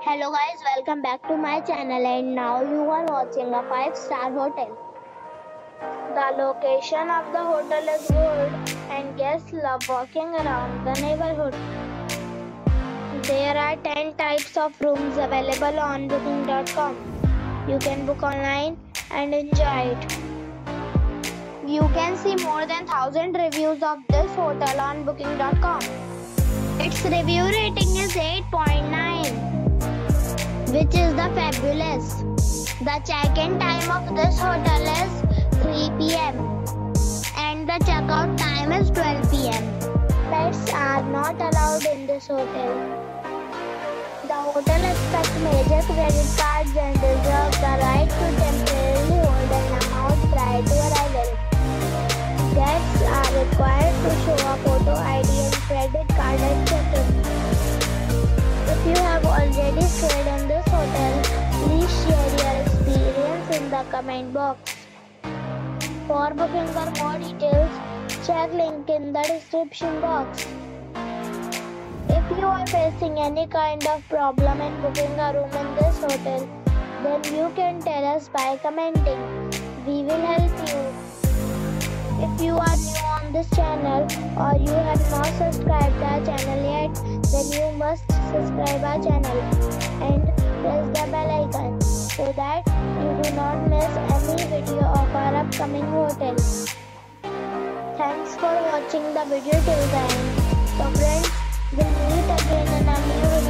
Hello guys, welcome back to my channel and now you are watching a 5-star hotel. The location of the hotel is good and guests love walking around the neighborhood. There are 10 types of rooms available on booking.com. You can book online and enjoy it. You can see more than 1000 reviews of this hotel on booking.com. Its review rating is 8.9. which is the fabulous. The check-in time of this hotel is 3 p.m. and the checkout time is 12 p.m. Pets are not allowed in this hotel. The hotel accepts major credit cards and reserves the right to temporarily hold an amount prior to arrival. Guests are required to show a photo ID and credit card at check-in. If you have already stayed in this hotel, please share your experience in the comment box. For booking or more details, check link in the description box. If you are facing any kind of problem in booking a room in this hotel, then you can tell us by commenting. We will help you. If you are new on this channel or you have not subscribed our channel yet, then you must subscribe our channel and press the bell icon so that you do not miss any video of our upcoming hotel. Thanks for watching the video till the end. So friends, we'll meet again in a new video.